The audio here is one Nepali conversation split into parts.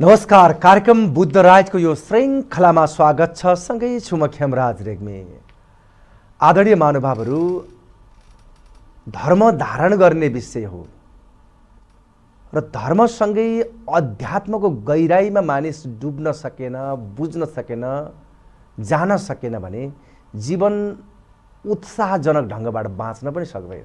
नमस्कार, कार्यक्रम बुद्धराजको यो श्रृङ्खलामा स्वागत छ। सँगै छु म खेमराज रेग्मी। आदरणीय महानुभावहरू, धर्म धारण गर्ने विषय हो र धर्मसँगै अध्यात्मको गहिराईमा मानिस डुब्न सकेन, बुझ्न सकेन, जान सकेन भने जीवन उत्साहजनक ढङ्गबाट बाँच्न पनि सक्दैन।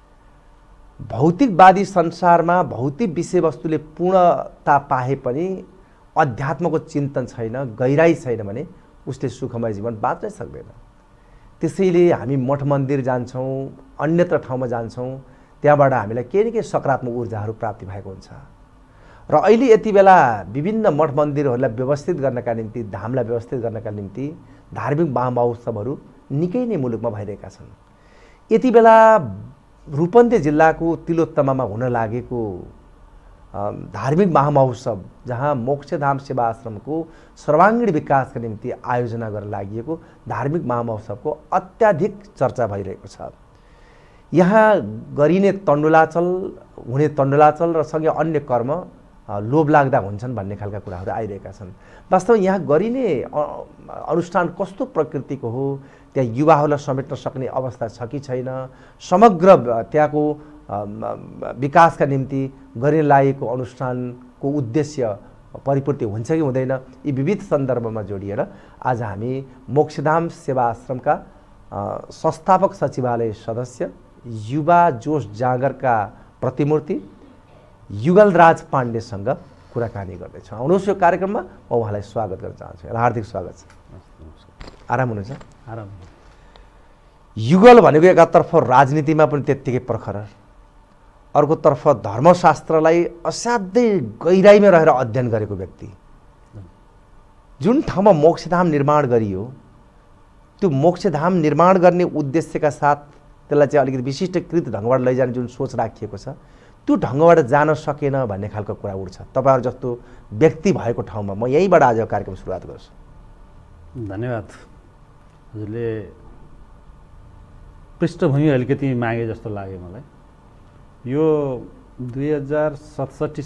भौतिकवादी संसारमा भौतिक विषयवस्तुले पूर्णता पाए पनि अध्यात्मको चिन्तन छैन, गहिराई छैन भने उसले सुखमय जीवन बाँच्नै सक्दैन। त्यसैले हामी मठ मन्दिर जान्छौँ, अन्यत्र ठाउँमा जान्छौँ, त्यहाँबाट हामीलाई केही न केही सकारात्मक ऊर्जाहरू प्राप्ति भएको हुन्छ। र अहिले यति बेला विभिन्न मठ मन्दिरहरूलाई व्यवस्थित गर्नका निम्ति, धामलाई व्यवस्थित गर्नका निम्ति धार्मिक महामहोत्सवहरू निकै नै मुलुकमा भइरहेका छन्। यति बेला रूपन्देही जिल्लाको तिलोत्तमामा हुन लागेको धार्मिक महामहोत्सव, जहाँ मोक्षधाम सेवा आश्रमको सर्वाङ्गीण विकासका निम्ति आयोजना गर्न लागि धार्मिक महामहोत्सवको अत्याधिक चर्चा भइरहेको छ। यहाँ गरिने तण्डुलाचल, हुने तण्डुलाचल र सँगै अन्य कर्म लोभलाग्दा हुन्छन् भन्ने खालका कुराहरू आइरहेका छन्। वास्तवमा यहाँ गरिने अनुष्ठान कस्तो प्रकृतिको हो, त्यहाँ युवाहरूलाई समेट्न सक्ने अवस्था छ कि छैन, समग्र त्यहाँको विकासका निम्ति गरिन लागेको अनुष्ठानको उद्देश्य परिपूर्ति हुन्छ कि हुँदैन, यी विविध सन्दर्भमा जोडिएर आज हामी मोक्षधाम सेवा आश्रमका संस्थापक सचिवालय सदस्य, युवा जोश जागरका प्रतिमूर्ति युगलराज पाण्डेसँग कुराकानी गर्दैछौँ। आउनुहोस्, यो कार्यक्रममा म उहाँलाई स्वागत गर्न चाहन्छु। हार्दिक स्वागत छ। आराम हुनुहुन्छ? आराम। युगल भनेको एकातर्फ राजनीतिमा पनि त्यत्तिकै प्रखर, अर्कोतर्फ धर्मशास्त्रलाई असाध्यै गहिराईमा रहेर अध्ययन गरेको व्यक्ति। जुन ठाउँमा मोक्षधाम निर्माण गरियो, त्यो मोक्षधाम निर्माण गर्ने उद्देश्यका साथ त्यसलाई चाहिँ अलिकति विशिष्टकृत ढङ्गबाट लैजाने जुन सोच राखिएको छ, त्यो ढङ्गबाट जान सकेन भन्ने खालको कुरा उठ्छ। तपाईँहरू जस्तो व्यक्ति भएको ठाउँमा म यहीँबाट आज कार्यक्रम सुरुवात गर्छु। धन्यवाद। हजुरले पृष्ठभूमि अलिकति मागे जस्तो लाग्यो मलाई। यो 2067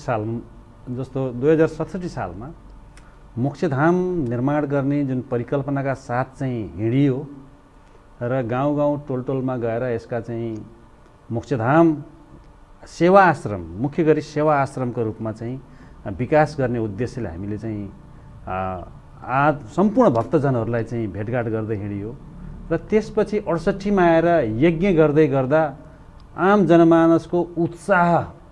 सालमा मोक्षधाम निर्माण गर्ने जुन परिकल्पनाका साथ चाहिँ हिँडियो र गाउँ टोलटोलमा गएर यसका चाहिँ मोक्षधाम सेवा आश्रम, मुख्य गरी सेवा आश्रमको रूपमा चाहिँ विकास गर्ने उद्देश्यले हामीले चाहिँ सम्पूर्ण भक्तजनहरूलाई चाहिँ भेटघाट गर्दै हिँडियो र त्यसपछि 68 मा आएर यज्ञ गर्दै गर्दा आम जनमानसको उत्साह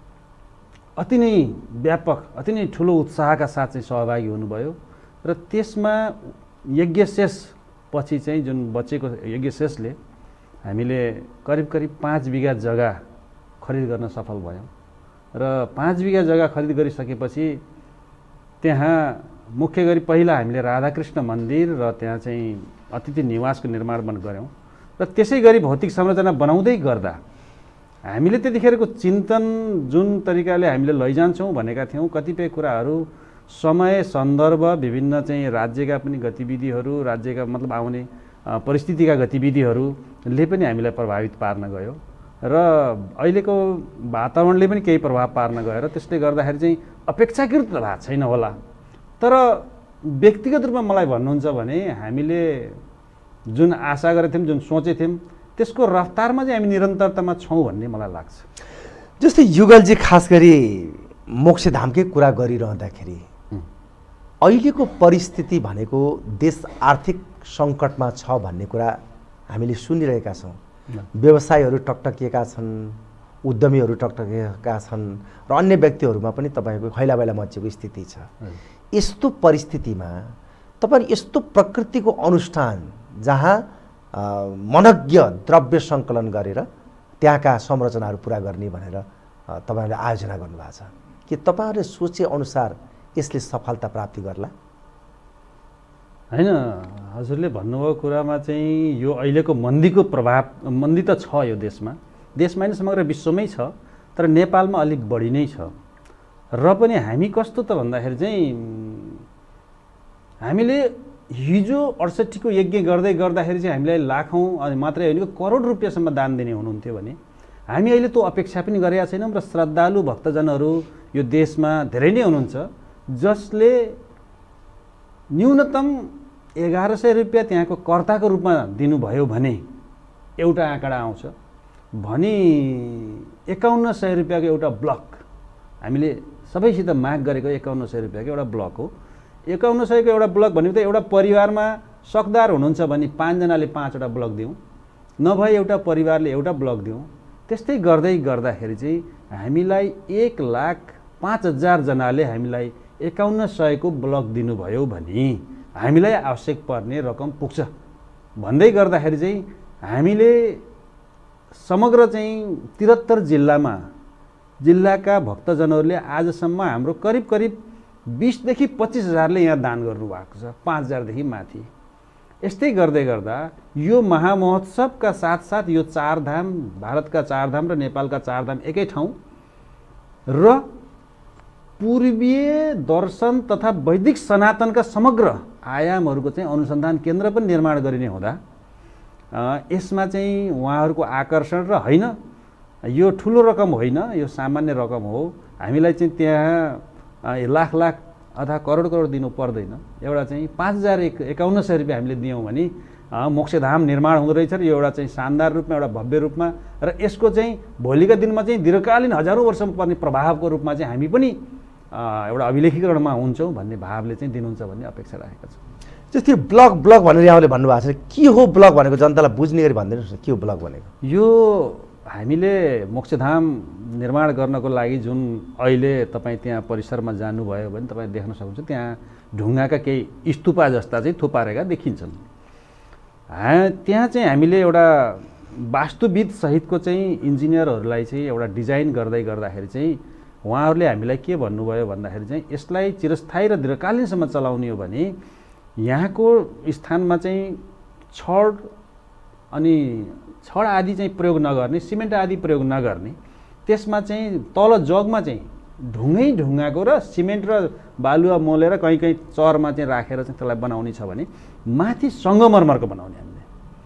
अति नै व्यापक, अति नै ठुलो उत्साहका साथ चाहिँ सहभागी हुनुभयो र त्यसमा यज्ञशेष पछि चाहिँ जुन बचेको यज्ञशेषले हामीले करिब 5 बिघा जग्गा खरिद गर्न सफल भयौँ र 5 बिघा जग्गा खरिद गरिसकेपछि त्यहाँ मुख्य गरी पहिला हामीले राधाकृष्ण मन्दिर र त्यहाँ चाहिँ अतिथि निवासको निर्माण गऱ्यौँ र त्यसै गरी भौतिक संरचना बनाउँदै गर्दा हामीले त्यतिखेरको चिन्तन जुन तरिकाले हामीले लैजान्छौँ भनेका थियौँ, कतिपय कुराहरू समय, सन्दर्भ, विभिन्न चाहिँ राज्यका पनि गतिविधिहरू, राज्यका मतलब आउने परिस्थितिका गतिविधिहरूले पनि हामीलाई प्रभावित पार्न गयो र अहिलेको वातावरणले पनि केही प्रभाव पार्न गएर त्यसले गर्दाखेरि चाहिँ अपेक्षाकृत भएको छैन होला। तर व्यक्तिगत रूपमा मलाई भन्नुहुन्छ भने हामीले जुन आशा गरेको थियौँ, जुन सोचेथ्यौँ, त्यसको रफ्तारमा चाहिँ हामी निरन्तरतामा छौँ भन्ने मलाई लाग्छ। जस्तै युगलजी खास गरी मोक्षधामकै कुरा गरिरहँदाखेरि अहिलेको परिस्थिति भनेको देश आर्थिक सङ्कटमा छ भन्ने कुरा हामीले सुनिरहेका छौँ। व्यवसायहरू टकटकिएका छन्, उद्यमीहरू टकटकिएका छन् र अन्य व्यक्तिहरूमा पनि तपाईँको खैलाबैला मचेको स्थिति छ। यस्तो परिस्थितिमा तपाईँ यस्तो प्रकृतिको अनुष्ठान जहाँ मनज्ञ द्रव्य सङ्कलन गरेर त्यहाँका संरचनाहरू पुरा गर्ने भनेर तपाईँहरूले आयोजना गर्नुभएको छ, के तपाईँहरूले सोचे अनुसार यसले सफलता प्राप्ति गर्ला? हैन, हजुरले भन्नुभयो कुरामा चाहिँ यो अहिलेको मन्दीको प्रभाव, मन्दी त छ यो देशमा होइन, समग्र विश्वमै छ, तर नेपालमा अलिक बढी नै छ। र पनि हामी कस्तो त भन्दाखेरि चाहिँ हामीले हिजो 68 को यज्ञ गर्दाखेरि चाहिँ हामीलाई लाखौँ अनि मात्रै होइन करोड रुपियाँसम्म दान दिने हुनुहुन्थ्यो भने हामी अहिले त्यो अपेक्षा पनि गरेका छैनौँ र श्रद्धालु भक्तजनहरू यो देशमा धेरै नै हुनुहुन्छ जसले न्यूनतम 1100 रुपियाँ त्यहाँको कर्ताको रूपमा दिनुभयो भने एउटा आँकडा आउँछ भने 5100 रुपियाँको एउटा ब्लक हामीले सबैसित माग गरेको 5100 रुपियाँको एउटा ब्लक हो। 5100 को एउटा ब्लक भनेको त एउटा परिवारमा सकदार हुनुहुन्छ भने 5 जनाले 5वटा ब्लक दिउँ, नभए एउटा परिवारले एउटा ब्लक दिउँ। त्यस्तै गर्दै गर्दाखेरि चाहिँ हामीलाई 1,05,000 जनाले हामीलाई 5100 को ब्लक दिनुभयो भने हामीलाई आवश्यक पर्ने रकम पुग्छ भन्दै गर्दाखेरि चाहिँ हामीले समग्र चाहिँ 73 जिल्लाका भक्तजनहरूले आजसम्म हाम्रो करिब 20 देखि 25 हजारले यहाँ दान गर्नुभएको छ, 5 हजारदेखि माथि। यस्तै गर्दै गर्दा यो महामहोत्सवका साथसाथ यो चारधाम, भारतका चारधाम र नेपालका चारधाम एकै ठाउँ र पूर्वीय दर्शन तथा वैदिक सनातनका समग्र आयामहरूको चाहिँ अनुसन्धान केन्द्र पनि निर्माण गरिने हुँदा यसमा चाहिँ उहाँहरूको आकर्षण र होइन, यो ठुलो रकम होइन, यो सामान्य रकम हो। हामीलाई चाहिँ त्यहाँ लाख अथवा करोड दिनु पर्दैन। एउटा चाहिँ 5,5100 रुपियाँ हामीले दियौँ भने मोक्षधाम निर्माण हुँदो रहेछ र यो एउटा चाहिँ शानदार रूपमा, एउटा भव्य रूपमा र यसको चाहिँ भोलिका दिनमा चाहिँ दीर्घकालीन हजारौँ वर्षमा पर्ने प्रभावको रूपमा चाहिँ हामी पनि एउटा अभिलेखीकरणमा हुन्छौँ भन्ने भावले चाहिँ दिनुहुन्छ भन्ने अपेक्षा राखेका छौँ। जस्तै ब्लक भनेर यहाँले भन्नुभएको छ, के हो ब्लक भनेको जनतालाई बुझ्ने गरी भनिदिनुहोस् न, के हो ब्लक भनेको? यो हामीले मोक्षधाम निर्माण गर्नको लागि जुन अहिले तपाईँ त्यहाँ परिसरमा जानुभयो भने तपाईँ देख्न सक्नुहुन्छ त्यहाँ ढुङ्गाका केही स्तूपा जस्ता चाहिँ थुपारेका देखिन्छन्। त्यहाँ चाहिँ हामीले एउटा वास्तुविद सहितको चाहिँ इन्जिनियरहरूलाई चाहिँ एउटा डिजाइन गर्दै गर्दाखेरि चाहिँ उहाँहरूले हामीलाई के भन्नुभयो भन्दाखेरि चाहिँ यसलाई चिरस्थायी र दीर्घकालीनसम्म चलाउने हो भने यहाँको स्थानमा चाहिँ छड आदि चाहिँ प्रयोग नगर्ने, सिमेन्ट आदि प्रयोग नगर्ने, त्यसमा चाहिँ तल जगमा चाहिँ ढुङ्गाको र सिमेन्ट र बालुवा मोलेर कहीँ चरमा चाहिँ राखेर चाहिँ त्यसलाई बनाउने छ भने माथि सङ्गमरमरको बनाउने। हामीले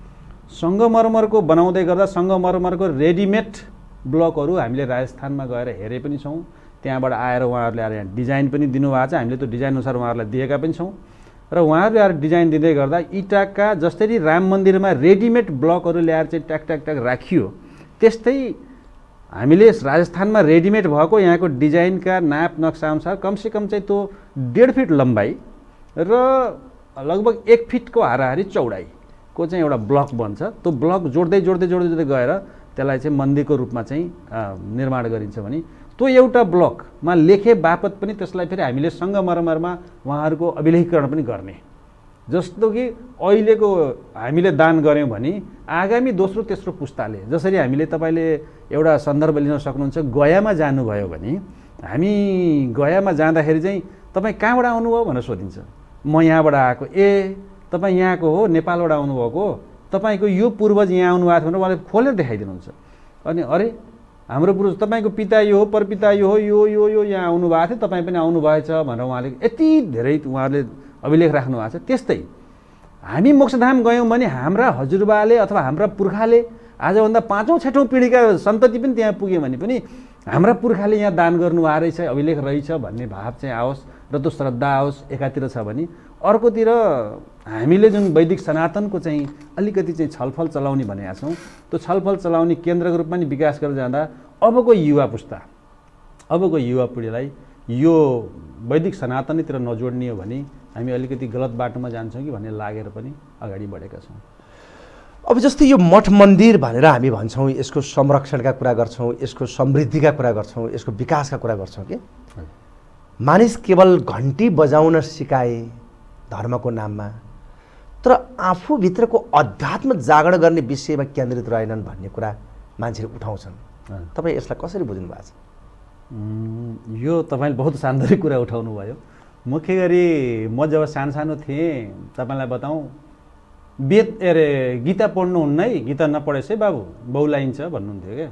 सङ्गमरमरको बनाउँदै गर्दा सङ्गमरमरको रेडिमेड ब्लकहरू हामीले राजस्थानमा गएर हेरे पनि छौँ। त्यहाँबाट आएर उहाँहरूले आएर यहाँ डिजाइन पनि दिनुभएको छ, हामीले त्यो डिजाइन अनुसार उहाँहरूलाई दिएका पनि छौँ र उहाँहरूले आएर डिजाइन दिँदै गर्दा इटाका जसरी राम मन्दिरमा रेडिमेड ब्लकहरू ल्याएर चाहिँ ट्याक राखियो, त्यस्तै हामीले राजस्थानमा रेडिमेड भएको यहाँको डिजाइनका नाप नक्सा अनुसार कमसेकम चाहिँ त्यो 1.5 फिट लम्बाइ र लगभग 1 फिटको हाराहारी चौडाइको चाहिँ एउटा ब्लक बन्छ। त्यो ब्लक जोड्दै गएर त्यसलाई चाहिँ मन्दिरको रूपमा चाहिँ निर्माण गरिन्छ भने त्यो एउटा ब्लकमा लेखे बापत पनि त्यसलाई फेरि हामीले सङ्गमरमरमा उहाँहरूको अभिलेखीकरण पनि गर्ने। जस्तो कि अहिलेको हामीले दान गऱ्यौँ भने आगामी दोस्रो तेस्रो पुस्ताले, जसरी हामीले तपाईँले एउटा सन्दर्भ लिन सक्नुहुन्छ, गयामा जानुभयो भने हामी गयामा जाँदाखेरि चाहिँ तपाईँ कहाँबाट आउनुभयो भनेर सोधिन्छ। म यहाँबाट आएको। ए तपाईँ यहाँको हो, नेपालबाट आउनुभएको हो, तपाईँको यो पूर्वज यहाँ आउनुभएको थियो भने उहाँले खोलेर देखाइदिनुहुन्छ। अनि अरे हाम्रो पूर्वज तपाईँको पिता यो हो, परपिता यो हो, यो यहाँ आउनुभएको थियो, तपाईँ पनि आउनुभएछ भनेर उहाँले यति धेरै उहाँहरूले अभिलेख राख्नु भएको छ। त्यस्तै हामी मोक्षधाम गयौँ भने हाम्रा हजुरबाले अथवा हाम्रा पुर्खाले आजभन्दा 5औँ 6औँ पिँढीका सन्तति पनि त्यहाँ पुग्यो भने पनि हाम्रा पुर्खाले यहाँ दान गर्नुभएको रहेछ, अभिलेख रहेछ भन्ने भाव चाहिँ आओस् र त्यो श्रद्धा आओस् एकातिर छ भने, अर्कोतिर हामीले जुन वैदिक सनातनको चाहिँ अलिकति चाहिँ छलफल चलाउने भनेका छौँ, त्यो छलफल चलाउने केन्द्रको रूपमा नि विकास गरेर जाँदा अबको युवा पुस्ता, अबको युवा पिँढीलाई यो वैदिक सनातनतिर नजोड्ने हो भने हामी अलिकति गलत बाटोमा जान्छौँ कि भन्ने लागेर पनि अगाडि बढेका छौँ। अब जस्तै यो मठ मन्दिर भनेर हामी भन्छौँ, यसको संरक्षणका कुरा गर्छौँ, यसको समृद्धिका कुरा गर्छौँ, यसको विकासका कुरा गर्छौँ कि मानिस केवल घन्टी बजाउन सिकाए धर्मको नाममा, तर आफूभित्रको अध्यात्म जागरण गर्ने विषयमा केन्द्रित रहेनन् भन्ने कुरा मान्छेले उठाउँछन्। तपाईँ यसलाई कसरी बुझ्नु भएको छ? यो तपाईँले बहुत सान्दर्भिक कुरा उठाउनु भयो। मुख्य गरी म जब सानो थिएँ, तपाईँलाई बताउँ, वेद गीता पढ्नुहुन्न है, गीता नपढेछ है बाबु, बहुलाइन्छ भन्नुहुन्थ्यो क्या।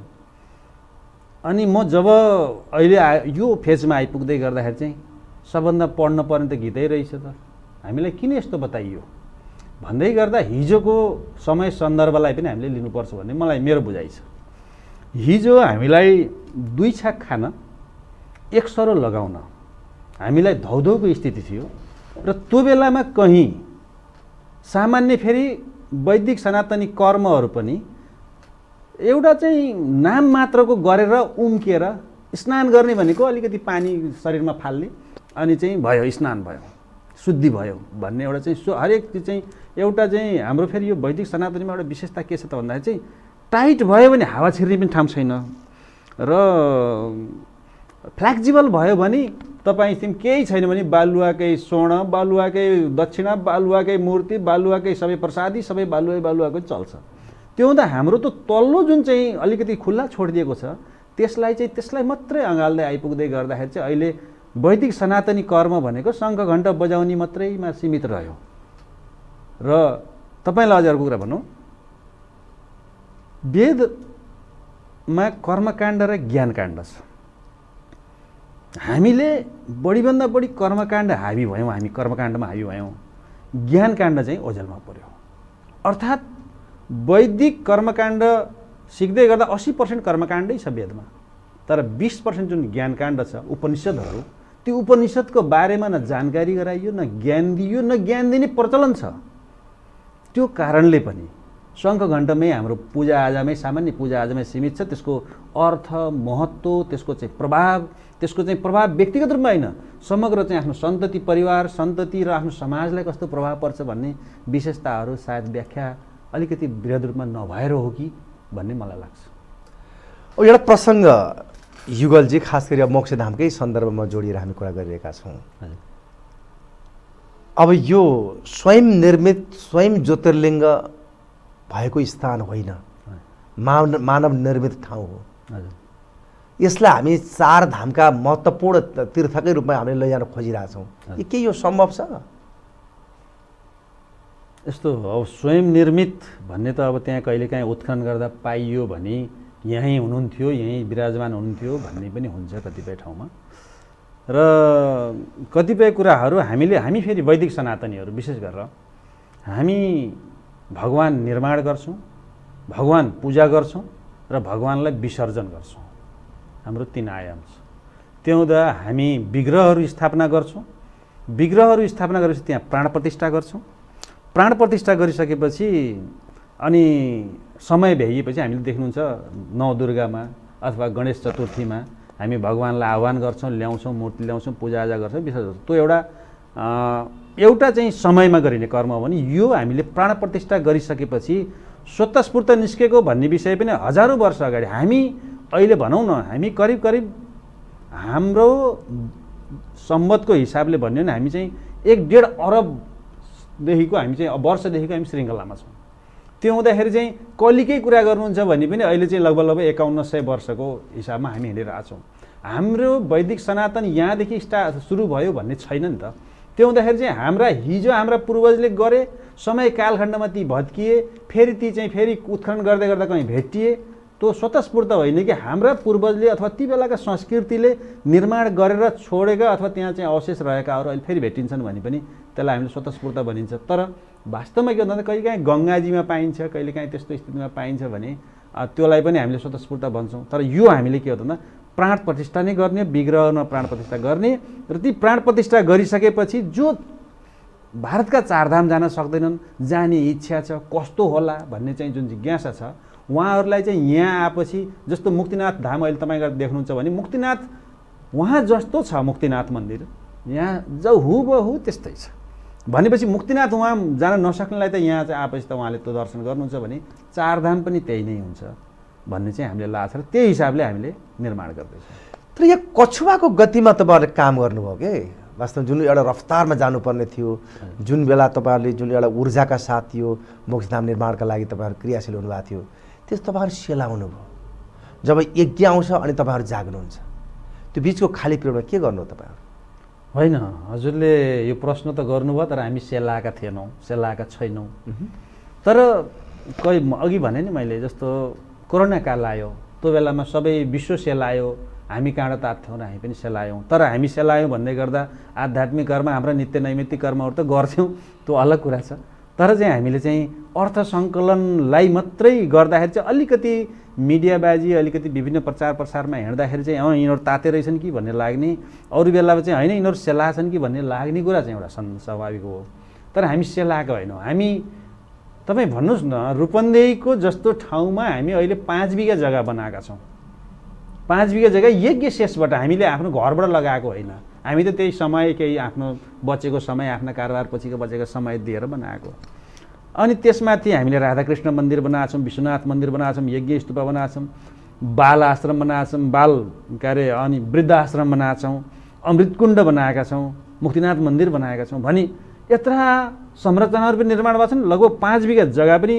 अनि म जब अहिले यो फेजमा आइपुग्दै गर्दाखेरि चाहिँ सबभन्दा पढ्न पर्ने त गीतै रहेछ त, हामीलाई किन यस्तो बताइयो भन्दै गर्दा हिजोको समय सन्दर्भलाई पनि हामीले लिनुपर्छ भन्ने मलाई मेरो बुझाइ छ। हिजो हामीलाई 2 छाक खान, 1 सरो लगाउन हामीलाई धौधौको स्थिति थियो र त्यो बेलामा कहीँ सामान्य फेरि वैदिक सनातनी कर्महरू पनि एउटा चाहिँ नाम मात्रको गरेर उम्किएर स्नान गर्ने भनेको अलिकति पानी शरीरमा फाल्ने अनि चाहिँ भयो स्नान भयो शुद्धि भयो भन्ने एउटा चाहिँ हरेक चिज चाहिँ एउटा चाहिँ हाम्रो फेरि यो वैदिक सनातनीमा एउटा विशेषता के छ त भन्दाखेरि चाहिँ टाइट भयो भने हावा छिर्ने पनि ठाउँ छैन र फ्लेक्जिबल भयो भने तपाईँ चाहिँ केही छैन भने बालुवाकै स्वर्ण बालुवाकै दक्षिणा बालुवाकै मूर्ति बालुवाकै सबै प्रसादी सबै बालुवाकै चल्छ। त्यो हुँदा हाम्रो त तल्लो जुन चाहिँ अलिकति खुल्ला छोडिदिएको छ त्यसलाई मात्रै अँगाल्दै आइपुग्दै गर्दाखेरि चाहिँ अहिले वैदिक सनातनी कर्म भनेको शङ्ख घण्ट बजाउने मात्रैमा सीमित रह्यो। र तपाईँलाई अझ अर्को कुरा भनौँ, वेदमा कर्मकाण्ड र ज्ञानकाण्ड छ। हामीले बढीभन्दा बढी कर्मकाण्ड हावी भयौँ, हामी कर्मकाण्डमा हावी भयौँ, ज्ञानकाण्ड चाहिँ ओझेलमा पर्यो। अर्थात् वैदिक कर्मकाण्ड सिक्दै गर्दा 80% कर्मकाण्डै छ वेदमा, तर 20% जुन ज्ञानकाण्ड छ उपनिषद्हरू, त्यो उपनिषद्को बारेमा न जानकारी गराइयो न ज्ञान दियो न ज्ञान दिने प्रचलन छ। त्यो कारणले पनि शङ्ख घण्टमै हाम्रो पूजाआजामै सामान्य पूजाआजामै सीमित छ। त्यसको अर्थ महत्त्व त्यसको चाहिँ प्रभाव व्यक्तिगत रूपमा होइन, समग्र चाहिँ आफ्नो सन्तति परिवार सन्तति र आफ्नो समाजलाई कस्तो प्रभाव पर्छ भन्ने विशेषताहरू सायद व्याख्या अलिकति वृहद रूपमा नभएर हो कि भन्ने मलाई लाग्छ। एउटा प्रसङ्ग युगलजी खास गरी अब मोक्षधामकै सन्दर्भमा जोडिएर हामी कुरा गरिरहेका छौँ। अब यो स्वयं निर्मित स्वयं ज्योतिर्लिङ्ग भएको स्थान होइन, मानव निर्मित ठाउँ हो। यसलाई हामी चार धामका महत्त्वपूर्ण तीर्थकै रूपमा हामीले लैजान खोजिरहेछौँ। के यो सम्भव छ? यस्तो अब स्वयं निर्मित भन्ने त अब त्यहाँ कहिलेकाहीँ उत्खनन गर्दा पाइयो भने यहीँ हुनुहुन्थ्यो, यहीँ विराजमान हुनुहुन्थ्यो भन्ने पनि हुन्छ कतिपय ठाउँमा। र कतिपय कुराहरू हामी फेरि वैदिक सनातनीहरू विशेष गरेर हामी भगवान निर्माण गर्छौँ, भगवान पूजा गर्छौँ र भगवानलाई विसर्जन गर्छौँ। हाम्रो 3 आयाम छ। त्यो हुँदा हामी विग्रहहरू स्थापना गर्छौँ, विग्रहहरू स्थापना गरेपछि त्यहाँ प्राण प्रतिष्ठा गर्छौँ, प्राण प्रतिष्ठा गरिसकेपछि अनि समय भ्याइएपछि हामीले देख्नुहुन्छ नवदुर्गामा अथवा गणेश चतुर्थीमा हामी भगवानलाई आह्वान गर्छौँ, ल्याउँछौँ, मूर्ति ल्याउँछौँ, पूजाआजा गर्छौँ, विसर्जन। त्यो एउटा चाहिँ समयमा गरिने कर्म हो भने यो हामीले प्राण प्रतिष्ठा गरिसकेपछि स्वतस्फूर्त निस्केको भन्ने विषय पनि हजारौँ वर्ष अगाडि हामी अहिले भनौँ न, हामी करिब हाम्रो सम्वतको हिसाबले भन्यो भने हामी चाहिँ 1.5 अरबदेखिको हामी चाहिँ वर्षदेखिको हामी श्रृङ्खलामा छौँ। त्यो हुँदाखेरि चाहिँ कलिकै कुरा गर्नुहुन्छ भने पनि अहिले चाहिँ लगभग 5100 वर्षको हिसाबमा हामी हिँडिरहेछौँ। हाम्रो वैदिक सनातन यहाँदेखि सुरु भयो भन्ने छैन नि त। त्यो हुँदाखेरि चाहिँ हाम्रा पूर्वजले गरे, समय कालखण्डमा ती भत्किए, फेरि उत्खनन गर्दै गर्दा कहीँ भेटिए। त्यो स्वतस्फूर्त होइन कि हाम्रा पूर्वजले अथवा ती बेलाका संस्कृतिले निर्माण गरेर छोडेका अथवा त्यहाँ चाहिँ अवशेष रहेकाहरू अहिले फेरि भेटिन्छन् भने पनि त्यसलाई हामीले स्वतस्फूर्त भनिन्छ। तर वास्तवमा के भन्दा कहिलेकाहीँ गङ्गाजीमा पाइन्छ, कहिलेकाहीँ त्यस्तो स्थितिमा पाइन्छ भने त्यसलाई पनि हामीले स्वतस्फूर्त भन्छौँ। तर यो हामीले के हो भन्दा प्राण प्रतिष्ठा नै गर्ने, विग्रहमा प्राण प्रतिष्ठा गर्ने र ती प्राण प्रतिष्ठा गरिसकेपछि जो भारतका 4 धाम जान सक्दैनन्, जाने इच्छा छ, कस्तो होला भन्ने चाहिँ जुन जिज्ञासा छ, उहाँहरूलाई चाहिँ यहाँ आएपछि जस्तो मुक्तिनाथ धाम अहिले तपाईँ देख्नुहुन्छ भने मुक्तिनाथ उहाँ जस्तो छ मुक्तिनाथ मन्दिर, यहाँ जो हुबहु त्यस्तै छ भनेपछि मुक्तिनाथ उहाँ जान नसक्नेलाई त यहाँ चाहिँ आएपछि त उहाँले त्यो दर्शन गर्नुहुन्छ भने 4 धाम पनि त्यही नै हुन्छ भन्ने चाहिँ हामीले लाग्छ र त्यही हिसाबले हामीले निर्माण गर्दैछौँ। तर यहाँ कछुवाको गतिमा तपाईँहरूले काम गर्नुभयो के? वास्तवमा जुन एउटा रफ्तारमा जानुपर्ने थियो, जुन बेला तपाईँहरूले जुन एउटा ऊर्जाका साथ यो मोक्षधाम निर्माणका लागि तपाईँहरू क्रियाशील हुनुभएको थियो, त्यस तपाईँहरू सेलाउनु भयो। जब यज्ञ आउँछ अनि तपाईँहरू जाग्नुहुन्छ, त्यो बिचको खाली पिरियडमा के गर्नु हो तपाईँहरू? होइन, हजुरले यो प्रश्न त गर्नुभयो, तर हामी सेलाएका थिएनौँ, सेलाएका छैनौँ। तर अघि भने नि मैले जस्तो कोरोना काल आयो, त्यो बेलामा सबै विश्व सेलायो, हामी काँडा तात्थ्यौँ र हामी पनि सेलायौँ। तर हामी सेलायौँ भन्दै गर्दा आध्यात्मिक कर्म, हाम्रा नित्य नैमित्तिक कर्महरू त गर्थ्यौँ, त्यो अलग कुरा छ। तर चाहिँ हामीले चाहिँ अर्थ सङ्कलनलाई मात्रै गर्दाखेरि चाहिँ अलिकति मिडियाबाजी अलिकति विभिन्न प्रचार प्रसारमा हिँड्दाखेरि चाहिँ यिनीहरू ताते रहेछन् कि भन्ने लाग्ने, अरू बेलामा चाहिँ होइन यिनीहरू सेला छन् कि भन्ने लाग्ने कुरा चाहिँ एउटा स्वाभाविक हो। तर हामी सेलाएको होइनौँ। हामी तपाईँ भन्नुहोस् न, रूपन्देहीको जस्तो ठाउँमा हामी अहिले 5 बिघा जग्गा बनाएका छौँ। 5 बिघा जग्गा यज्ञ शेषबाट हामीले आफ्नो घरबाट लगाएको होइन। हामी त त्यही समय केही आफ्नो बचेको समय, आफ्ना कारोबार पछिको बचेको समय दिएर बनाएको। अनि त्यसमाथि हामीले राधाकृष्ण मन्दिर बनाएको छौँ, विश्वनाथ मन्दिर बनाएको छौँ, यज्ञ स्तूप बनाएको छौँ, बाल आश्रम बनाएको छौँ, अनि वृद्ध आश्रम बनाएको छौँ, अमृतकुण्ड बनाएका छौँ, मुक्तिनाथ मन्दिर बनाएका छौँ भनी यत्रा संरचनाहरू पनि निर्माण भएको छन्। लगभग 5 बिघा जग्गा पनि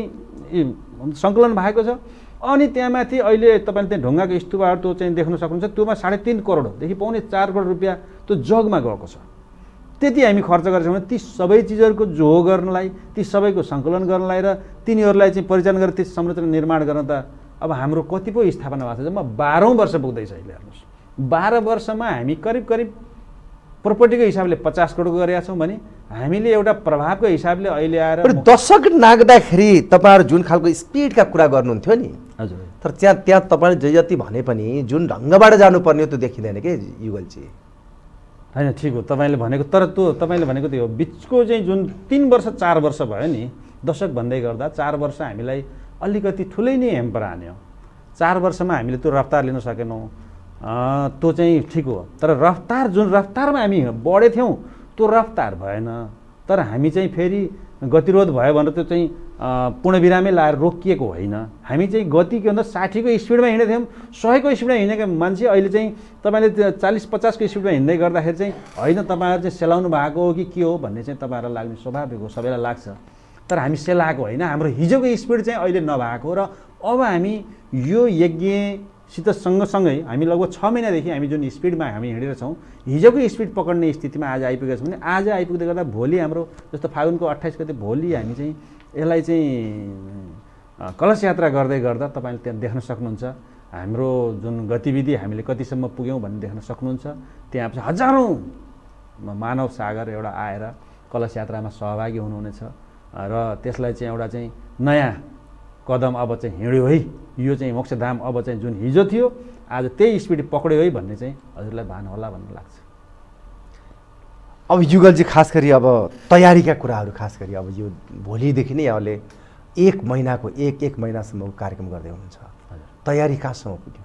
सङ्कलन भएको छ। अनि त्यहाँमाथि अहिले तपाईँले त्यहाँ ढुङ्गाको स्तूपहरू त्यो चाहिँ देख्न सक्नुहुन्छ। त्योमा 3.5 करोडदेखि पौने 4 करोड रुपियाँ त्यो जगमा गएको छ। त्यति हामी खर्च गरेछौँ भने ती सबै चिजहरूको जोहो गर्नलाई, ती सबैको सङ्कलन गर्नलाई र तिनीहरूलाई चाहिँ परिचालन गरेर त्यस संरचना निर्माण गर्न त अब हाम्रो कति पो स्थापना भएको छ। जम्मा 12औं वर्ष पुग्दैछ अहिले। हेर्नुहोस्, 12 वर्षमा हामी करिब प्रोपर्टीको हिसाबले 50 करोडको गरेका छौँ भने हामीले एउटा प्रभावको हिसाबले अहिले आएर दशक नाग्दाखेरि तपाईँहरू जुन खालको स्पिडका कुरा गर्नुहुन्थ्यो नि, हजुर, तर त्यहाँ तपाईँले जे जति भने पनि जुन ढङ्गबाट जानुपर्ने हो त्यो देखिँदैन के युगलजी। होइन, ठिक हो तपाईँले भनेको। तर त्यो तपाईँले भनेको त्यो बिचको चाहिँ जुन 3 वर्ष 4 वर्ष भयो नि, दशक भन्दै गर्दा 4 वर्ष हामीलाई अलिकति ठुलै नै हेम्पर हान्यो। 4 वर्षमा हामीले त्यो रफ्तार लिन सकेनौँ, त्यो चाहिँ ठिक हो। तर रफ्तार जुन रफ्तारमा हामी बढेथ्यौँ त्यो रफ्तार भएन। तर हामी चाहिँ फेरि गतिरोध भयो भनेर त्यो चाहिँ पूर्णविरामै लाएर रोकिएको होइन। हामी चाहिँ गति के भन्दा 60को स्पिडमा हिँडेथ्यौँ, 100को स्पिडमा हिँडेको मान्छे अहिले चाहिँ तपाईँले 40-50को स्पिडमा हिँड्दै गर्दाखेरि चाहिँ होइन तपाईँहरू चाहिँ सेलाउनु भएको हो कि के हो भन्ने चाहिँ तपाईँहरूलाई लाग्ने स्वाभाविक हो, सबैलाई लाग्छ। तर हामी सेलाएको होइन। हाम्रो हिजोको स्पिड चाहिँ अहिले नभएको र अब हामी यो यज्ञसित सँगसँगै हामी लगभग 6 महिनादेखि हामी जुन स्पिडमा हामी हिँडेर छौँ, हिजोको स्पिड पक्ड्ने स्थितिमा आज आइपुगेको छौँ भने आज आइपुग्दै गर्दा भोलि हाम्रो जस्तो फागुनको 28 गते भोलि हामी चाहिँ यसलाई चाहिँ कलश यात्रा गर्दै गर्दा तपाईँले त्यहाँ देख्न सक्नुहुन्छ हाम्रो जुन गतिविधि हामीले कतिसम्म पुग्यौँ भन्ने देख्न सक्नुहुन्छ। त्यहाँ चाहिँ हजारौँ मानव सागर एउटा आएर कलश यात्रामा सहभागी हुनुहुनेछ र त्यसलाई चाहिँ एउटा चाहिँ नयाँ कदम अब चाहिँ हिँड्यो है, यो चाहिँ मोक्षधाम अब चाहिँ जुन हिजो थियो आज त्यही स्पिड पक्ड्यो है भन्ने चाहिँ हजुरलाई भान होला भन्ने लाग्छ। अब युगलजी खास गरी अब तयारीका कुराहरू खास गरी अब यो भोलिदेखि नै यहाँले 1 महिनासम्मको कार्यक्रम गर्दै हुनुहुन्छ। तयारी कहाँसम्म पुग्यो?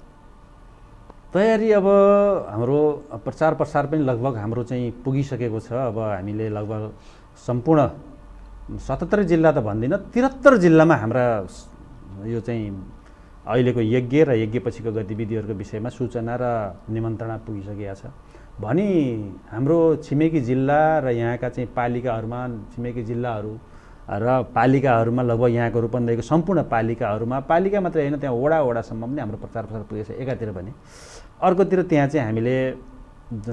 तयारी अब हाम्रो प्रचार प्रसार पनि लगभग हाम्रो चाहिँ पुगिसकेको छ। अब हामीले लगभग सम्पूर्ण 77 जिल्ला त भन्दिनँ, 73 जिल्लामा हाम्रा यो चाहिँ अहिलेको यज्ञ र यज्ञपछिको गतिविधिहरूको विषयमा सूचना र निमन्त्रणा पुगिसकेका छ। भनी हाम्रो छिमेकी जिल्ला र यहाँका चाहिँ पालिकाहरूमा, छिमेकी जिल्लाहरू र पालिकाहरूमा लगभग यहाँको रूपन्देहीको सम्पूर्ण पालिकाहरूमा, पालिका मात्रै होइन त्यहाँ वडासम्म पनि हाम्रो प्रचार प्रसार पुगेको छ एकातिर भने। अर्कोतिर त्यहाँ चाहिँ हामीले जुन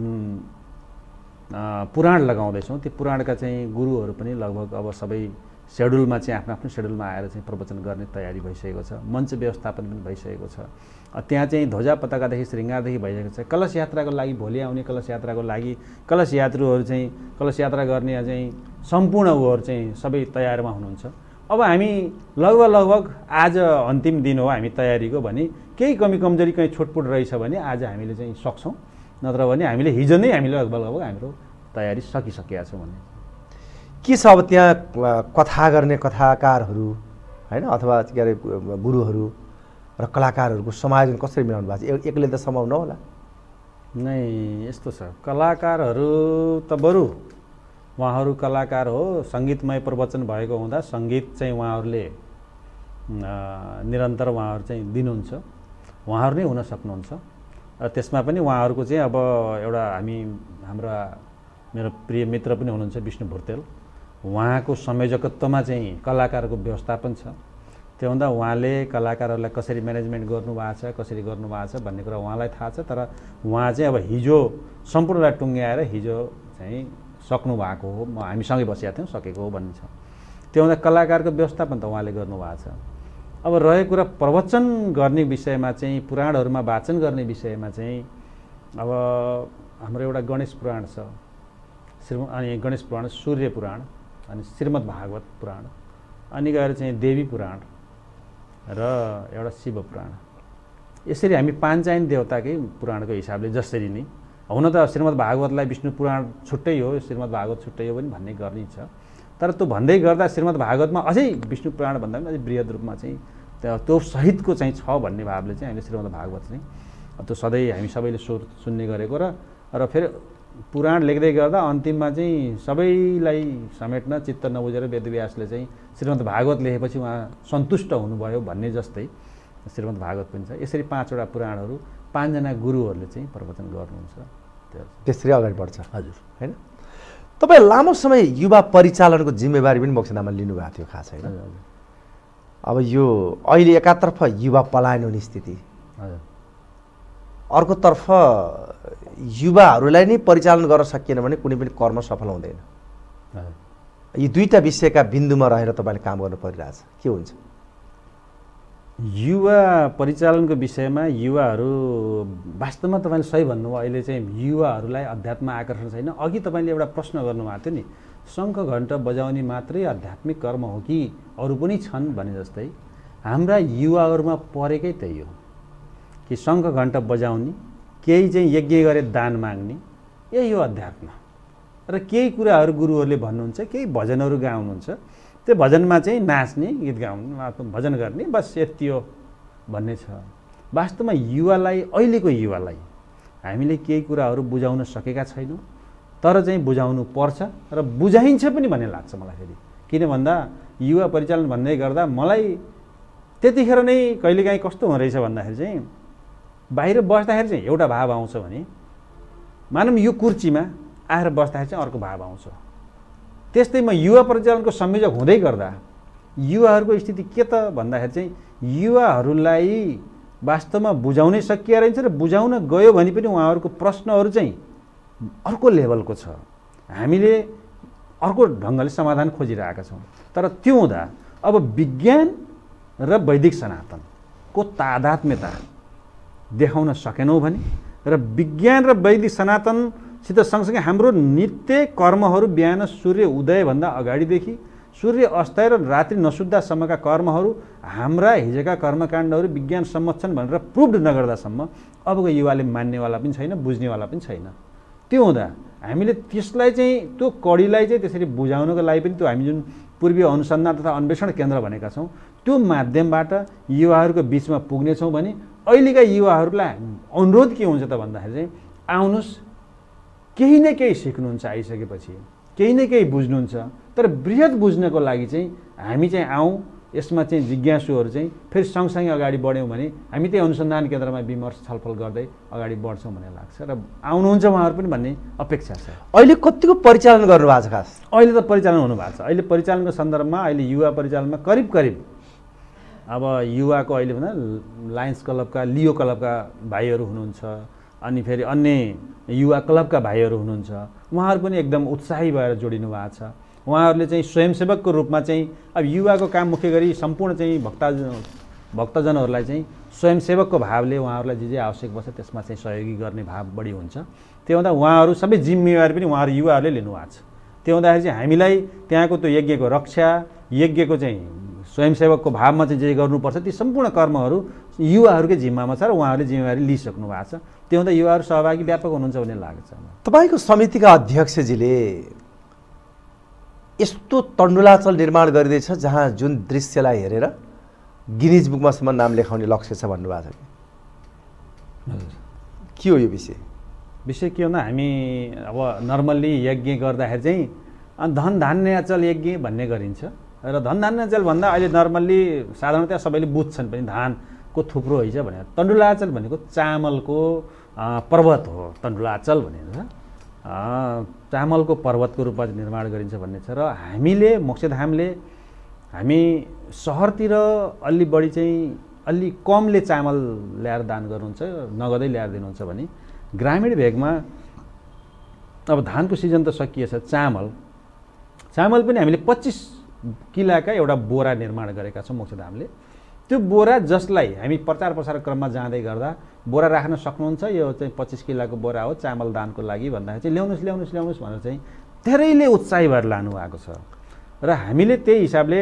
पुराण लगाउँदैछौँ त्यो पुराणका चाहिँ गुरुहरू पनि लगभग अब सबै सेड्युलमा चाहिँ आफ्नो सेड्युलमा आएर चाहिँ प्रवचन गर्ने तयारी भइसकेको छ। मञ्च व्यवस्थापन पनि भइसकेको छ। त्यहाँ चाहिँ ध्वजा पताकादेखि श्रृङ्गारदेखि भइसकेको छ। कलश यात्राको लागि भोलि आउने कलश यात्राको लागि कलश यात्रुहरू चाहिँ कलश यात्रा गर्ने चाहिँ सम्पूर्ण उहरू चाहिँ सबै तयारीमा हुनुहुन्छ। अब हामी लगभग आज अन्तिम दिन हो हामी तयारीको भने केही कमी कमजोरी कहीँ छुटपुट रहेछ भने आज हामीले चाहिँ सक्छौँ, नत्र भने हामीले हिजो नै हामीले लगभग हाम्रो तयारी सकिसकेका छौँ भने के छ। अब त्यहाँ कथा गर्ने कथाकारहरू होइन अथवा के अरे गुरुहरू र कलाकारहरूको समायोजन कसरी मिलाउनु भएको छ? एक्लै त सम्भव नहोला नै। यस्तो छ, कलाकारहरू त बरु उहाँहरू कलाकार हो, सङ्गीतमय प्रवचन भएको हुँदा सङ्गीत चाहिँ उहाँहरूले निरन्तर उहाँहरू चाहिँ दिनुहुन्छ, उहाँहरू नै हुन सक्नुहुन्छ। र त्यसमा पनि उहाँहरूको चाहिँ अब एउटा हाम्रा मेरो प्रिय मित्र पनि हुनुहुन्छ विष्णु भुर्तेल, उहाँको संयोजकत्वमा चाहिँ कलाकारको व्यवस्थापन छ। त्योभन्दा उहाँले कलाकारहरूलाई कसरी म्यानेजमेन्ट गर्नुभएको छ, कसरी गर्नुभएको छ भन्ने कुरा उहाँलाई थाहा छ। तर उहाँ चाहिँ अब हिजो सम्पूर्णलाई टुङ्ग्याएर हिजो चाहिँ सक्नु भएको हो, हामीसँगै बसेका थियौँ, सकेको हो भन्ने छ। त्योभन्दा कलाकारको व्यवस्थापन त उहाँले गर्नुभएको छ। अब रहेको कुरा प्रवचन गर्ने विषयमा चाहिँ पुराणहरूमा वाचन गर्ने विषयमा चाहिँ अब हाम्रो एउटा गणेश पुराण छ, अनि गणेश पुराण, सूर्य पुराण अनि श्रीमद् भागवत पुराण, अनि गएर चाहिँ देवी पुराण र एउटा शिव पुराण। यसरी हामी पाञ्चायन देवताकै पुराणको हिसाबले जसरी नै, हुन त श्रीमद् भागवतलाई विष्णु पुराण छुट्टै हो, श्रीमद् भागवत छुट्टै हो पनि भन्ने गर्ने छ, तर त्यो भन्दै गर्दा श्रीमद् भागवतमा अझै विष्णु पुराण भन्दा पनि अझै बृहत रूपमा चाहिँ त्यो सहितको चाहिँ छ भन्ने भावले चाहिँ हामीले श्रीमद् भागवत चाहिँ त्यो सधैँ हामी सबैले सुन्ने गरेको र फेरि पुराण लेख्दै गर्दा अन्तिममा चाहिँ सबैलाई समेट्न चित्त नबुझेर वेदव्यासले चाहिँ श्रीमद् भागवत लेखेपछि उहाँ सन्तुष्ट हुनुभयो भन्ने जस्तै श्रीमद् भागवत पनि छ। यसरी 5वटा पुराणहरू 5 जना गुरुहरूले चाहिँ प्रवचन गर्नुहुन्छ, त्यसरी अगाडि बढ्छ। हजुर, हैन? तपाईँ लामो समय युवा परिचालनको जिम्मेवारी पनि मोक्षधाममा लिनुभएको थियो, खास होइन? अब यो अहिले एकातर्फ युवा पलायन हुने स्थिति, अर्कोतर्फ युवाहरूलाई नै परिचालन गर्न सकिएन भने कुनै पनि कर्म सफल हुँदैन। यी दुईटा विषयका बिन्दुमा रहेर तपाईँले काम गर्नु परिरहेछ, के हुन्छ? युवा परिचालनको विषयमा युवाहरू वास्तवमा तपाईँले सही भन्नुभयो, अहिले चाहिँ युवाहरूलाई अध्यात्ममा आकर्षण छैन। अघि तपाईँले एउटा प्रश्न गर्नुभएको थियो नि, शङ्ख घण्ट बजाउने मात्रै आध्यात्मिक कर्म हो कि अरू पनि छन् भने जस्तै हाम्रा युवाहरूमा परेकै त्यही हो कि शङ्ख घण्ट बजाउने, केही चाहिँ यज्ञ गरे दान माग्ने, यही हो अध्यात्म। र केही कुराहरू गुरुहरूले भन्नुहुन्छ, केही भजनहरू गाउनुहुन्छ, त्यो भजनमा चाहिँ नाच्ने, गीत गाउने, भजन गर्ने, बस यति हो भन्ने छ। वास्तवमा युवालाई, अहिलेको युवालाई हामीले केही कुराहरू बुझाउन सकेका छैनौँ, तर चाहिँ बुझाउनु पर्छ र बुझाइन्छ पनि भन्ने लाग्छ मलाई फेरि। किन भन्दा युवा परिचालन भन्दै गर्दा मलाई त्यतिखेर नै कहिलेकाहीँ कस्तो हुँदो रहेछ भन्दाखेरि चाहिँ बाहिर बस्दाखेरि चाहिँ एउटा भाव आउँछ भने, मानौँ यो कुर्चीमा आएर बस्दाखेरि चाहिँ अर्को भाव आउँछ। त्यस्तै म युवा परिचालनको संयोजक हुँदै गर्दा युवाहरूको स्थिति के त भन्दाखेरि चाहिँ युवाहरूलाई वास्तवमा बुझाउनै सकिया रहन्छ र बुझाउन गयो भने पनि उहाँहरूको प्रश्नहरू चाहिँ अर्को लेभलको छ। हामीले अर्को ढङ्गले समाधान खोजिरहेका छौँ। तर त्यो हुँदा अब विज्ञान र वैदिक सनातनको तादात्म्यता देखाउन सकेनौँ भने र विज्ञान र वैदिक सनातनसित सँगसँगै हाम्रो नित्य कर्महरू बिहान सूर्य उदयभन्दा अगाडिदेखि सूर्य अस्ताए र रात्रि नसुत्दासम्मका कर्महरू हाम्रा हिजोका कर्मकाण्डहरू विज्ञान सम्मत छन् भनेर प्रुभड नगर्दासम्म अबको युवाले मान्नेवाला पनि छैन, बुझ्नेवाला पनि छैन। त्यो हुँदा हामीले त्यसलाई चाहिँ, त्यो कडीलाई चाहिँ त्यसरी बुझाउनको लागि पनि त्यो हामी जुन पूर्वीय अनुसन्धान तथा अन्वेषण केन्द्र भनेका छौँ त्यो माध्यमबाट युवाहरूको बिचमा पुग्नेछौँ भने अहिलेका युवाहरूलाई अनुरोध के हुन्छ त भन्दाखेरि चाहिँ आउनुहोस्, केही न केही सिक्नुहुन्छ, आइसकेपछि केही न केही बुझ्नुहुन्छ, तर बृहत बुझ्नको लागि चाहिँ हामी चाहिँ आउँ, यसमा चाहिँ जिज्ञासुहरू चाहिँ फेरि सँगसँगै अगाडि बढ्यौँ भने हामी त्यही अनुसन्धान केन्द्रमा विमर्श छलफल गर्दै अगाडि बढ्छौँ भन्ने लाग्छ र आउनुहुन्छ उहाँहरू पनि भन्ने अपेक्षा छ। अहिले कतिको परिचालन गर्नुभएको छ? खास अहिले त परिचालन हुनुभएको छ। अहिले परिचालनको सन्दर्भमा अहिले युवा परिचालनमा करिब अब युवाको अहिले भन्दा लायन्स क्लबका, लियो क्लबका भाइहरू हुनुहुन्छ, अनि फेरि अन्य युवा क्लबका भाइहरू हुनुहुन्छ, उहाँहरू पनि एकदम उत्साही भएर जोडिनु भएको छ। उहाँहरूले चाहिँ स्वयंसेवकको रूपमा चाहिँ अब युवाको काम मुख्य गरी सम्पूर्ण चाहिँ भक्तजनहरूलाई चाहिँ स्वयंसेवकको भावले उहाँहरूलाई जे आवश्यक पर्छ त्यसमा चाहिँ सहयोगी गर्ने भाव बढी हुन्छ। त्यो हुँदा उहाँहरू सबै जिम्मेवारी पनि उहाँहरू युवाहरूले लिनुभएको छ। त्यो हुँदाखेरि चाहिँ हामीलाई त्यहाँको त्यो यज्ञको रक्षा, यज्ञको चाहिँ स्वयंसेवकको भावमा चाहिँ जे गर्नुपर्छ ती सम्पूर्ण कर्महरू युवाहरूकै जिम्मामा छ र उहाँहरूले जिम्मेवारी लिइसक्नु भएको छ। त्यो हुँदा युवाहरू सहभागी व्यापक हुनुहुन्छ भन्ने लाग्छ। तपाईँको समितिका अध्यक्षजीले यस्तो तण्डुलाचल निर्माण गरिँदैछ जहाँ जुन दृश्यलाई हेरेर गिनिज बुकमासम्म नाम लेखाउने लक्ष्य छ भन्नुभएको छ कि के हो यो विषय? विषय के भन्दा हामी अब नर्मल्ली यज्ञ गर्दाखेरि चाहिँ धन धान्य अचल यज्ञ भन्ने गरिन्छ र धन धान्य अचल भन्दा अहिले नर्मल्ली साधारणतया सबैले बुझ्छन् पनि धानको थुप्रो होइन भनेर। तण्डुलाचल भनेको चामलको पर्वत हो। तण्डुलाचल भनेर चामलको पर्वतको रूपमा निर्माण गरिन्छ भन्ने छ र हामीले मोक्षधामले हामी सहरतिर अलि बढी चाहिँ अलि कमले चामल ल्याएर दान गर्नुहुन्छ, नगदै ल्याएर दिनुहुन्छ भने ग्रामीण भेगमा अब धानको सिजन त सकिएछ, चामल पनि हामीले 25 किलाका एउटा बोरा निर्माण गरेका छौँ मोक्षधामले। त्यो बोरा जसलाई हामी प्रचार प्रसार क्रममा जाँदै गर्दा बोरा राख्न सक्नुहुन्छ, यो चाहिँ 25 किलाको बोरा हो चामल दानको लागि भन्दाखेरि चाहिँ ल्याउनुहोस् भनेर चाहिँ धेरैले उत्साही भएर लानु भएको छ। र हामीले त्यही हिसाबले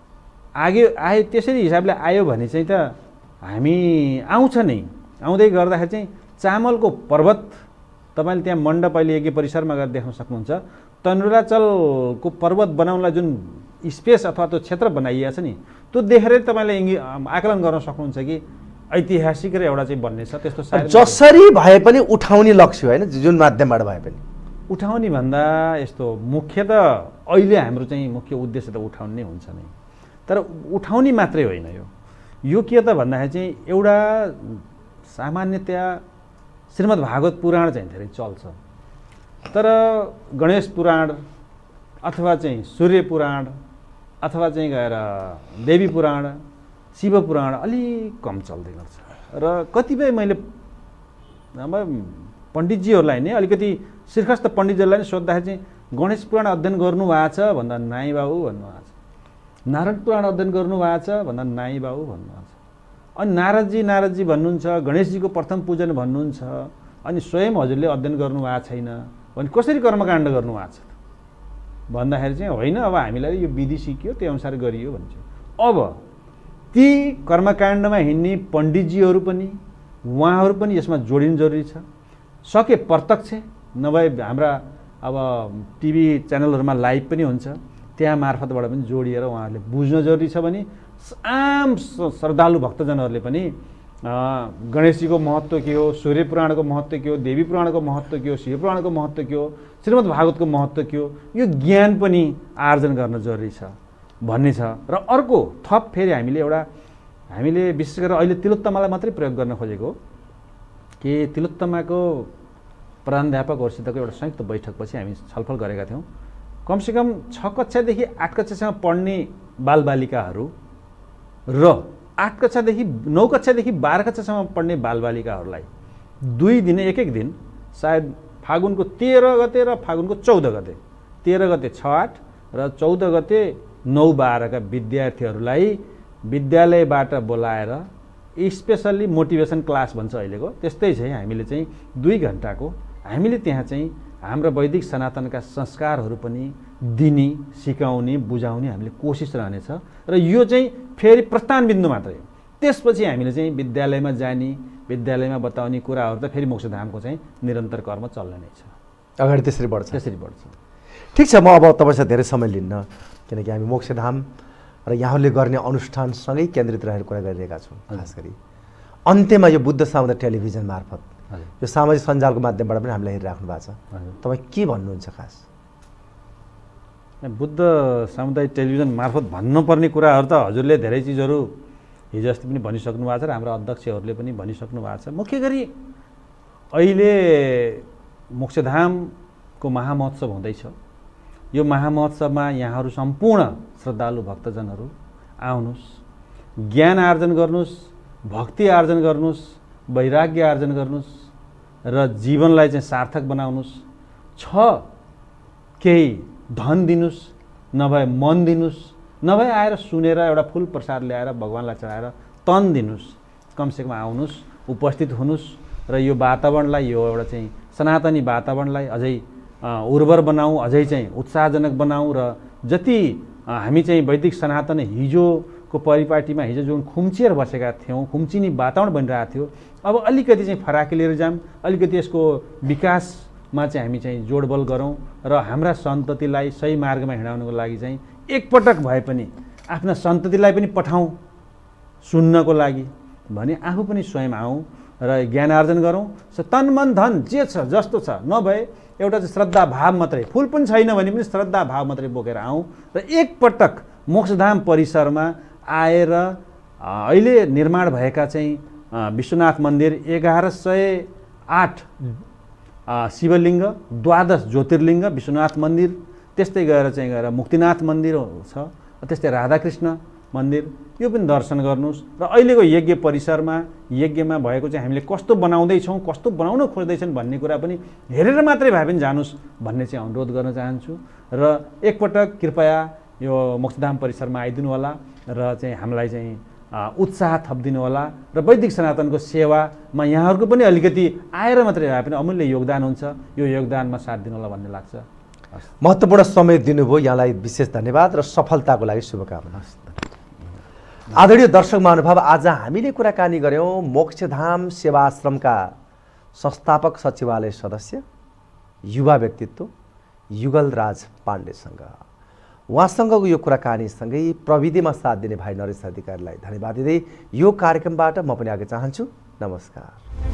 आयो त्यसरी हिसाबले आयो भने चाहिँ त हामी आउँछ नै। आउँदै गर्दाखेरि चाहिँ चामलको पर्वत तपाईँले त्यहाँ मण्डप अहिले यज्ञ परिसरमा गएर देख्न सक्नुहुन्छ। तनुराचलको पर्वत बनाउनलाई जुन स्पेस अथवा त्यो क्षेत्र बनाइएको छ नि, त्यो देखेर तपाईँले आकलन गर्न सक्नुहुन्छ कि ऐतिहासिक र एउटा चाहिँ बन्ने छ। त्यस्तो सायद जसरी भए पनि उठाउने लक्ष्य होइन, जुन माध्यमबाट भए पनि उठाउने भन्दा यस्तो मुख्य त अहिले हाम्रो चाहिँ मुख्य उद्देश्य त उठाउने नै हुन्छ नै। तर उठाउने मात्रै होइन, यो के त भन्दाखेरि चाहिँ एउटा सामान्यतया श्रीमद् भागवत पुराण चाहिँ धेरै चल्छ, तर गणेश पुराण अथवा चाहिँ सूर्य पुराण अथवा चाहिँ गएर देवी पुराण शिव पुराण अलिक कम चल्दै गर्छ। र कतिपय मैले पण्डितजीहरूलाई नै अलिकति शीर्षस्थ पण्डितजीहरूलाई नै सोद्धाखेरि चाहिँ गणेश पुराण अध्ययन गर्नुभएको छ भन्दा नाइ बाबु भन्नुभएको छ, नारायण पुराण अध्ययन गर्नुभएको छ भन्दा नाइ बाबु भन्नुभएको छ। अनि नारदजी भन्नुहुन्छ, गणेशजीको प्रथम पूजन भन्नुहुन्छ, अनि स्वयं हजुरले अध्ययन गर्नुभएको छैन भने कसरी कर्मकाण्ड गर्नुभएको छ भन्दाखेरि चाहिँ होइन, अब हामीलाई यो विधि सिकियो त्यही अनुसार गरियो भन्छ। अब ती कर्मकाण्डमा हिँड्ने पण्डितजीहरू पनि उहाँहरू पनि यसमा जोडिनु जरुरी छ। सके प्रत्यक्ष नभए हाम्रा अब टिभी च्यानलहरूमा लाइभ पनि हुन्छ, त्यहाँ मार्फतबाट पनि जोडिएर उहाँहरूले बुझ्न जरुरी छ भने आम श्रद्धालु भक्तजनहरूले पनि गणेशजीको महत्त्व के हो, सूर्य पुराणको महत्त्व के हो, देवी पुराणको महत्त्व के हो, शिव पुराणको महत्त्व के हो, श्रीमद् भागवतको महत्त्व के हो, यो ज्ञान पनि आर्जन गर्न जरुरी छ भन्ने छ। र अर्को थप फेरि हामीले विशेष गरेर अहिले तिलोत्तमालाई मात्रै प्रयोग गर्न खोजेको कि तिलोत्तमाको प्रधानाध्यापकहरूसितको एउटा संयुक्त बैठकपछि हामी छलफल गरेका थियौँ। कमसेकम 6 कक्षादेखि 8 कक्षासम्म पढ्ने बालबालिकाहरू र 8 कक्षादेखि 9 कक्षादेखि 12 कक्षासम्म पढ्ने बालबालिकाहरूलाई 2 दिन एक दिन सायद फागुनको 13 गते र फागुनको 14 गते, 13 गते 6-8 र 14 गते 9-12 का विद्यार्थीहरूलाई विद्यालयबाट बोलाएर स्पेसल्ली मोटिभेसन क्लास भन्छ अहिलेको, त्यस्तै चाहिँ हामीले चाहिँ 2 घण्टाको हामीले त्यहाँ चाहिँ हाम्रो वैदिक सनातनका संस्कारहरू पनि दिने, सिकाउने, बुझाउने हामीले कोसिस रहनेछ। र यो चाहिँ फेरि प्रस्थान बिन्दु मात्रै हो। त्यसपछि हामीले चाहिँ विद्यालयमा जाने, विद्यालयमा बताउने कुराहरू त फेरि मोक्षधामको चाहिँ निरन्तर कर्म चल्ने नै छ, अगाडि त्यसरी बढ्छ। ठिक छ, म अब तपाईँसँग धेरै समय लिन्न, किनकि हामी मोक्षधाम र यहाँहरूले गर्ने अनुष्ठानसँगै केन्द्रित रहेर कुरा गरिरहेका छौँ। खास गरी अन्त्यमा यो बुद्ध सामुदायिक टेलिभिजन मार्फत यो सामाजिक सञ्जालको माध्यमबाट पनि हामीलाई हेरिराख्नु भएको छ, तपाईँ के भन्नुहुन्छ? खास बुद्ध सामुदायिक टेलिभिजन मार्फत भन्नुपर्ने कुराहरू त हजुरले धेरै चिजहरू हिजो अस्ति पनि भनिसक्नु भएको छ र हाम्रो अध्यक्षहरूले पनि भनिसक्नु भएको छ। मुख्य गरी अहिले मोक्षधामको महामहोत्सव हुँदैछ। यो महामहोत्सवमा यहाँहरू सम्पूर्ण श्रद्धालु भक्तजनहरू आउनुहोस्, ज्ञान आर्जन गर्नुहोस्, भक्ति आर्जन गर्नुहोस्, वैराग्य आर्जन गर्नुहोस् र जीवनलाई चाहिँ सार्थक बनाउनुहोस्। केही धन दिनुहोस्, नभए मन दिनुहोस्, नभए आएर सुनेर एउटा फुल प्रसाद ल्याएर भगवान्लाई चढाएर तन दिनुहोस्। कमसेकम आउनुहोस्, उपस्थित हुनुहोस् र यो वातावरणलाई, यो एउटा चाहिँ सनातनी वातावरणलाई अझै उर्वर बनाऊ, अझै चाहिँ उत्साहजनक बनाऊ र जति हामी चाहिँ वैदिक सनातन हिजोको परिपाटीमा हिजो जुन खुम्चिएर बसेका थियौँ, खुम्चिने वातावरण बनिरहेको थियो, अब अलिकति चाहिँ फराकी लिएर जाऊँ, अलिकति यसको विकासमा चाहिँ हामी चाहिँ जोडबल गरौँ र हाम्रा सन्ततिलाई सही मार्गमा हिँडाउनको लागि चाहिँ एकपटक भए पनि आफ्ना सन्ततिलाई पनि पठाउँ सुन्नको लागि भने आफू पनि स्वयं आउँ र ज्ञान आर्जन गरौँ। तन मन धन जे छ जस्तो छ, नभए एउटा चाहिँ श्रद्धा भाव मात्रै, फुल पनि छैन भने पनि श्रद्धा भाव मात्रै बोकेर आउँ र एकपटक मोक्षधाम परिसरमा आएर अहिले निर्माण भएका चाहिँ विश्वनाथ मन्दिर, 1108 शिवलिङ्ग, 12 ज्योतिर्लिङ्ग विश्वनाथ मन्दिर, त्यस्तै गएर चाहिँ गएर मुक्तिनाथ मन्दिर छ, त्यस्तै राधाकृष्ण मन्दिर, यो पनि दर्शन गर्नुहोस् र अहिलेको यज्ञ परिसरमा यज्ञमा भएको चाहिँ हामीले कस्तो बनाउँदैछौँ, कस्तो बनाउन खोज्दैछन् भन्ने कुरा पनि हेरेर मात्रै भए पनि जानुहोस् भन्ने चाहिँ अनुरोध गर्न चाहन्छु। र एकपटक कृपया यो मोक्षधाम परिसरमा आइदिनु होला र चाहिँ हामीलाई चाहिँ उत्साह थपिदिनु होला र वैदिक सनातनको सेवामा यहाँहरूको पनि अलिकति आएर मात्रै भए पनि अमूल्य योगदान हुन्छ, यो योगदानमा साथ दिनु होला भन्ने लाग्छ। महत्त्वपूर्ण समय दिनुभयो, यहाँलाई विशेष धन्यवाद र सफलताको लागि शुभकामना। आदरणीय दर्शक महानुभाव, आज हामीले कुराकानी गऱ्यौँ मोक्षधाम सेवाश्रमका संस्थापक सचिवालय सदस्य युवा व्यक्तित्व युगलराज पाण्डेसँग। उहाँसँगको यो कुराकानीसँगै प्रविधिमा साथ दिने भाइ नरेश अधिकारीलाई धन्यवाद दिँदै यो कार्यक्रमबाट म पनि आगे चाहन्छु। नमस्कार।